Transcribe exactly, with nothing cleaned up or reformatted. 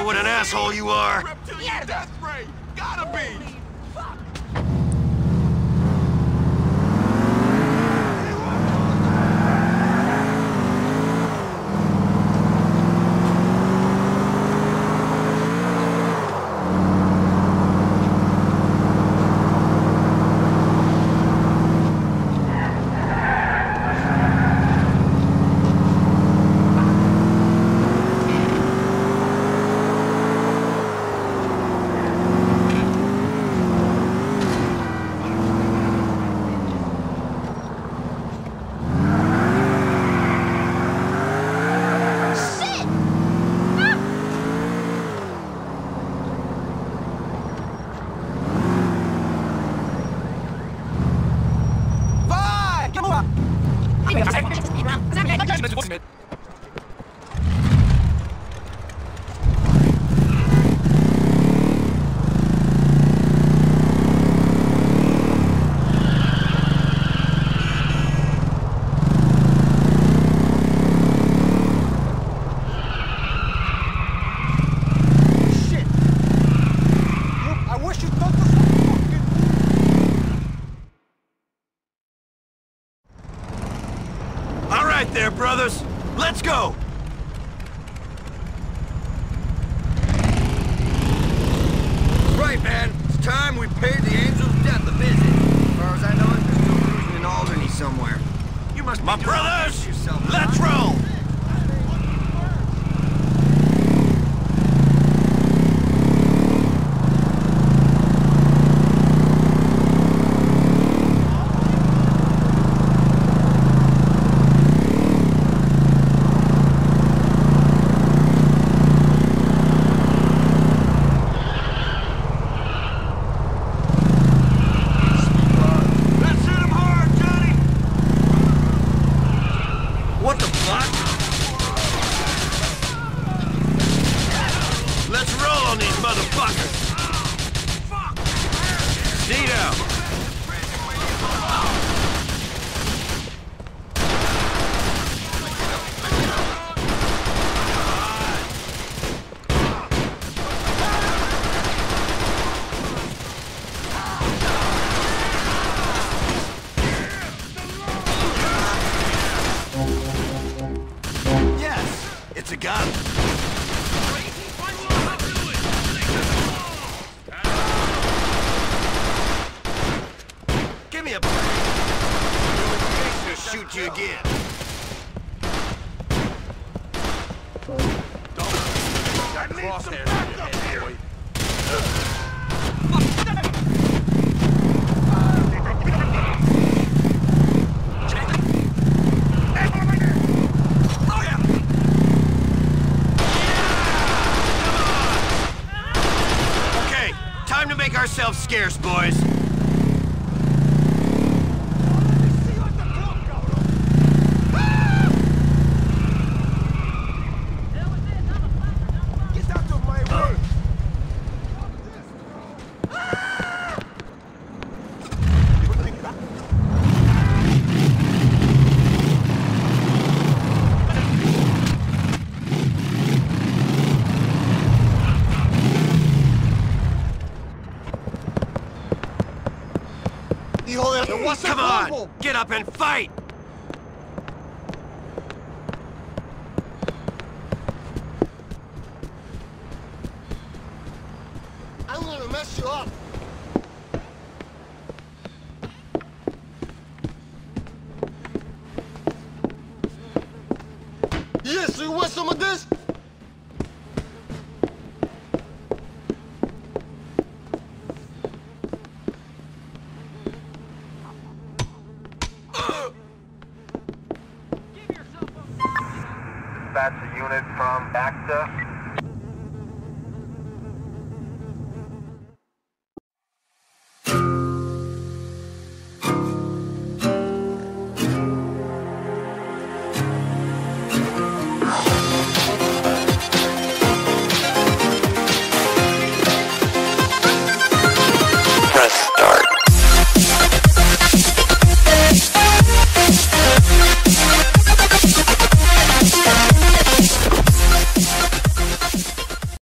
know what an asshole you are? Reptilian death ray! Gotta be! There, brothers. Let's go! Right, man. It's time we paid the Angel's death a visit. As far as I know, they're still cruising in Alderney somewhere. You must be My brothers! Yourself, let's huh? roll! It's a gun. Give me a break. I'll shoot you again. Don't. Got crosshairs on your head, boy. Ourselves scarce, boys. Come on! Get up and fight! I'm gonna mess you up! Yes, you want some of this? That's a unit from A C T A.